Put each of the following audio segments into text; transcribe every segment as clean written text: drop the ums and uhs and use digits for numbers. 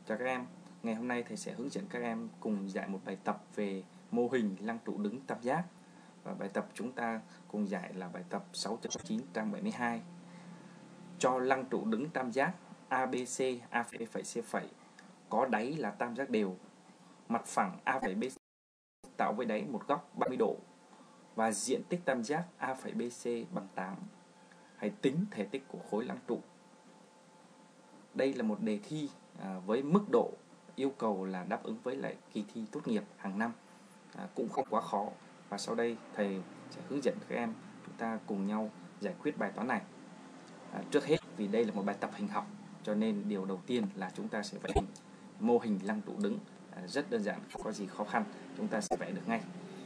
Chào các em, ngày hôm nay thầy sẽ hướng dẫn các em cùng giải một bài tập về mô hình lăng trụ đứng tam giác. Và bài tập chúng ta cùng giải là bài tập 6.9 trang 72. Cho lăng trụ đứng tam giác ABC, A phẩy B phẩy C phẩy có đáy là tam giác đều, mặt phẳng A phẩy B tạo với đáy một góc 30 độ và diện tích tam giác A phẩy BC bằng 8. Hãy tính thể tích của khối lăng trụ. Đây là một đề thi với mức độ yêu cầu là đáp ứng với lại kỳ thi tốt nghiệp hàng năm, cũng không quá khó. Và sau đây thầy sẽ hướng dẫn các em chúng ta cùng nhau giải quyết bài toán này. Trước hết, vì đây là một bài tập hình học cho nên điều đầu tiên là chúng ta sẽ vẽ mô hình lăng trụ đứng, rất đơn giản, không có gì khó khăn, chúng ta sẽ vẽ được ngay.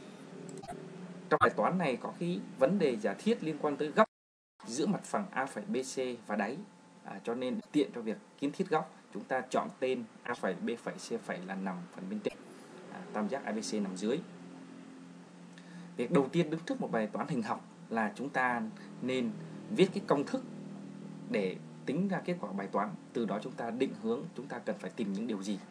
Trong bài toán này có cái vấn đề giả thiết liên quan tới góc giữa mặt phẳng A phẩy BC và đáy, cho nên tiện cho việc kiến thiết góc, chúng ta chọn tên A phẩy B phẩy C phẩy là nằm phần bên trên, tam giác ABC nằm dưới. Việc đầu tiên đứng trước một bài toán hình học là chúng ta nên viết cái công thức để tính ra kết quả bài toán, từ đó chúng ta định hướng chúng ta cần phải tìm những điều gì.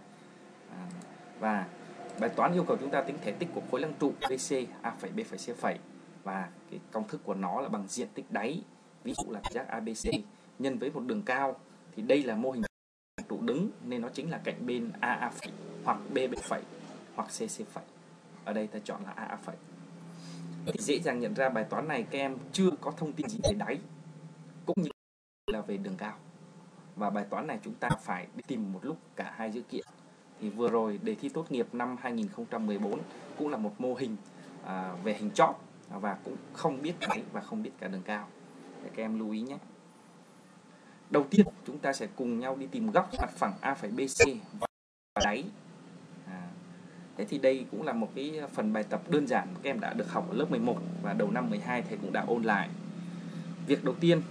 Và bài toán yêu cầu chúng ta tính thể tích của khối lăng trụ BC A phẩy B phẩy C phẩy, và cái công thức của nó là bằng diện tích đáy, ví dụ là tam giác ABC nhân với một đường cao. Thì đây là mô hình trụ đứng nên nó chính là cạnh bên A phẩy hoặc B phẩy hoặc C phẩy. Ở đây ta chọn là A phẩy. Thì dễ dàng nhận ra bài toán này các em chưa có thông tin gì về đáy cũng như là về đường cao. Và bài toán này chúng ta phải đi tìm một lúc cả hai dữ kiện. Thì vừa rồi đề thi tốt nghiệp năm 2014 cũng là một mô hình về hình chóp và cũng không biết đáy và không biết cả đường cao. Để các em lưu ý nhé. Đầu tiên chúng ta sẽ cùng nhau đi tìm góc mặt phẳng A phẩy BC và đáy. Thế thì đây cũng là một cái phần bài tập đơn giản các em đã được học ở lớp 11 và đầu năm 12 thầy cũng đã ôn lại. Việc đầu tiên,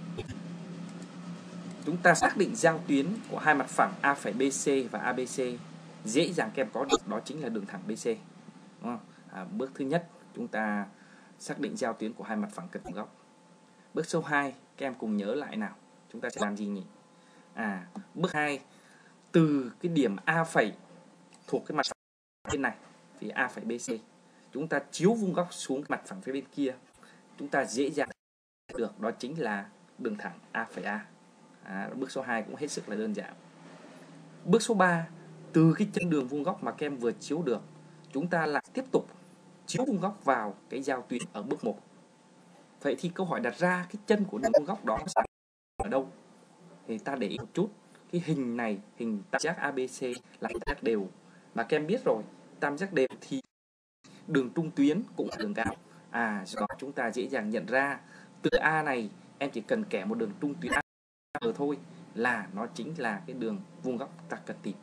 chúng ta xác định giao tuyến của hai mặt phẳng A phẩy BC và ABC. Dễ dàng các em có được, đó chính là đường thẳng BC. Đúng không? Bước thứ nhất, chúng ta xác định giao tuyến của hai mặt phẳng cận góc. Bước số 2, các em cùng nhớ lại nào. Chúng ta sẽ làm gì nhỉ? Bước 2, từ cái điểm A phẩy thuộc cái mặt phẳng bên này, phía A phẩy BC, chúng ta chiếu vuông góc xuống cái mặt phẳng phía bên kia. Chúng ta dễ dàng được, đó chính là đường thẳng A phẩy A. Bước số 2 cũng hết sức là đơn giản. Bước số 3, từ cái chân đường vuông góc mà các em vừa chiếu được, chúng ta lại tiếp tục chiếu vuông góc vào cái giao tuyến ở bước 1. Vậy thì câu hỏi đặt ra, cái chân của đường vuông góc đó ở đâu? Thì ta để ý một chút, cái hình này, hình tam giác ABC là tam giác đều. Mà các em biết rồi, tam giác đều thì đường trung tuyến cũng là đường cao. Do đó chúng ta dễ dàng nhận ra từ A này em chỉ cần kẻ một đường trung tuyến A thôi là nó chính là cái đường vuông góc ta cần tìm.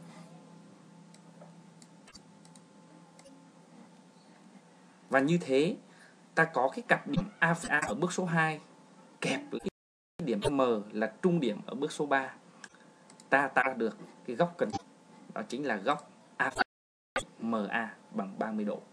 Và như thế ta có cái cặp điểm A phẩy A ở bước số 2 kẹp với cái điểm M là trung điểm ở bước số 3. Ta được cái góc cần, đó chính là góc A phẩy MA bằng 30 độ.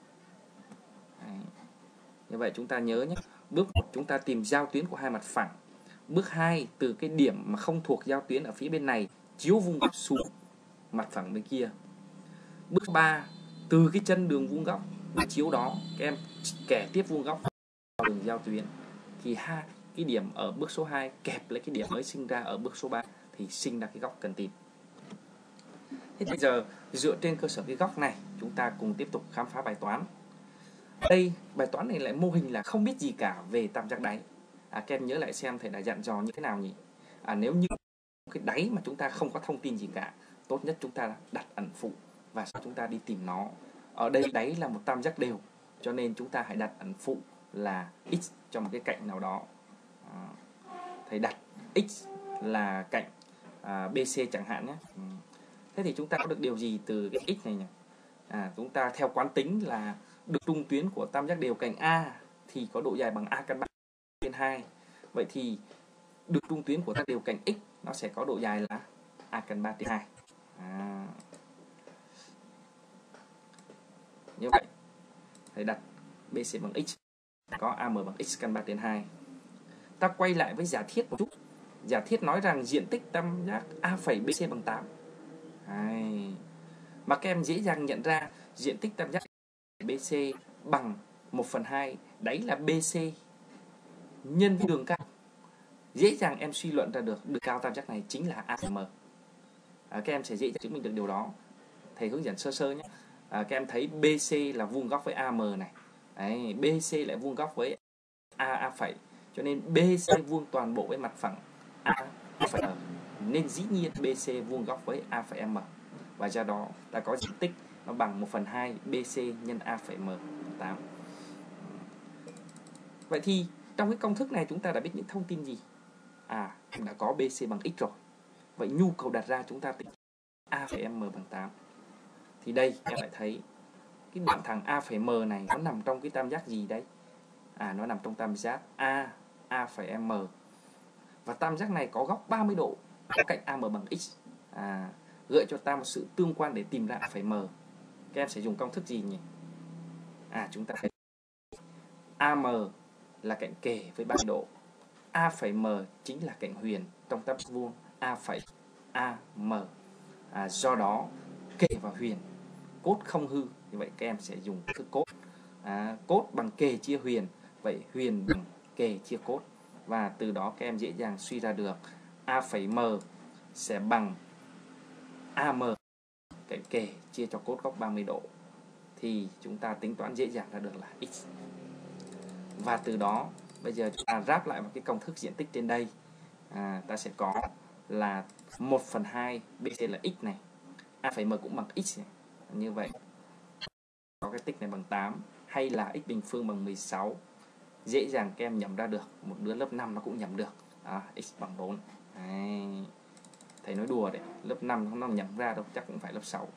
Như vậy chúng ta nhớ nhé. Bước 1 chúng ta tìm giao tuyến của hai mặt phẳng. Bước 2, từ cái điểm mà không thuộc giao tuyến ở phía bên này chiếu vuông góc xuống mặt phẳng bên kia. Bước 3, từ cái chân đường vuông góc chiếu đó các em kẻ tiếp vuông góc vào đường giao tuyến. Thì cái điểm ở bước số 2 kẹp lấy cái điểm mới sinh ra ở bước số 3 thì sinh ra cái góc cần tìm. Thế bây giờ dựa trên cơ sở cái góc này, chúng ta cùng tiếp tục khám phá bài toán. Đây, bài toán này lại mô hình là không biết gì cả về tam giác đáy. Các em nhớ lại xem thầy đã dặn dò như thế nào nhỉ? Nếu như cái đáy mà chúng ta không có thông tin gì cả, tốt nhất chúng ta đặt ẩn phụ và sau chúng ta đi tìm nó. Ở đây đáy là một tam giác đều, cho nên chúng ta hãy đặt ẩn phụ là x cho một cái cạnh nào đó. Thầy đặt x là cạnh BC chẳng hạn nhé. Thế thì chúng ta có được điều gì từ cái x này nhỉ? Chúng ta theo quán tính là đường trung tuyến của tam giác đều cạnh A thì có độ dài bằng A căn 3 trên 2. Vậy thì đường trung tuyến của tam giác đều cạnh x nó sẽ có độ dài là A căn 3 trên 2. Như vậy thầy đặt BC bằng x có AM bằng x căn 3 trên 2. Ta quay lại với giả thiết một chút. Giả thiết nói rằng diện tích tam giác A phẩy BC bằng 8. mà các em dễ dàng nhận ra diện tích tam giác BC bằng 1/2 đáy là BC nhân với đường cao. Dễ dàng em suy luận ra được đường cao tam giác này chính là AFM. Các em sẽ dễ dàng chứng minh được điều đó. Thầy hướng dẫn sơ sơ nhé. Các em thấy BC là vuông góc với AM này. Đấy, BC lại vuông góc với A phẩy. Cho nên BC vuông toàn bộ với mặt phẳng A phẩy M. Nên dĩ nhiên BC vuông góc với A phẩy M. Và do đó ta có diện tích nó bằng 1/2 BC nhân A phẩy M 8. Vậy thì trong cái công thức này chúng ta đã biết những thông tin gì? Đã có BC bằng x rồi. Vậy nhu cầu đặt ra chúng ta tính A phẩy M bằng 8. Thì đây em lại thấy cái đoạn thẳng A phẩy M này nó nằm trong cái tam giác gì đấy? Nó nằm trong tam giác A phẩy M. Và tam giác này có góc 30 độ, có cạnh AM bằng x. Gợi cho ta một sự tương quan để tìm ra A phẩy M. Các em sẽ dùng công thức gì nhỉ? Chúng ta thấy AM là cạnh kề với 30 độ. A phẩy M chính là cạnh huyền trong tam giác vuông A phẩy AM. Do đó kề và huyền cốt không hư, như vậy các em sẽ dùng thức cốt. Cốt bằng kề chia huyền, vậy huyền bằng kề chia cốt. Và từ đó các em dễ dàng suy ra được A phẩy M sẽ bằng AM cạnh kề chia cho cốt góc 30 độ. Thì chúng ta tính toán dễ dàng ra được là x. Và từ đó bây giờ chúng ta ráp lại vào cái công thức diện tích trên đây. Ta sẽ có là 1/2 BC là x này, A phẩy M cũng bằng x này. Như vậy có cái tích này bằng 8 hay là x bình phương bằng 16. Dễ dàng các em nhẩm ra được, một đứa lớp 5 nó cũng nhẩm được. X bằng 4. Đấy. Thầy nói đùa đấy, lớp 5 nó nhẩm ra đâu, chắc cũng phải lớp 6.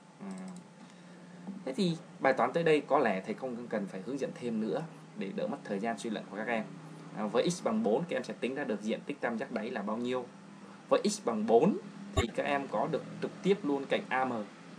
Thế thì bài toán tới đây có lẽ thầy không cần phải hướng dẫn thêm nữa để đỡ mất thời gian suy luận của các em. Với x bằng 4 các em sẽ tính ra được diện tích tam giác đáy là bao nhiêu. Với x bằng 4 thì các em có được trực tiếp luôn cạnh AM.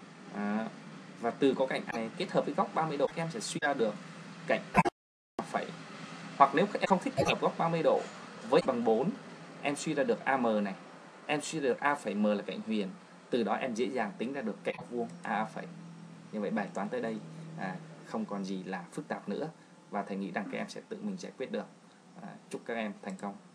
Và từ có cạnh này kết hợp với góc 30 độ các em sẽ suy ra được cạnh A phẩy. Hoặc nếu các em không thích kết hợp góc 30 độ với bằng 4, em suy ra được AM này, em suy ra được A phẩy M là cạnh huyền. Từ đó em dễ dàng tính ra được cạnh vuông A phẩy. Như vậy bài toán tới đây không còn gì là phức tạp nữa, và thầy nghĩ rằng các em sẽ tự mình giải quyết được. Chúc các em thành công.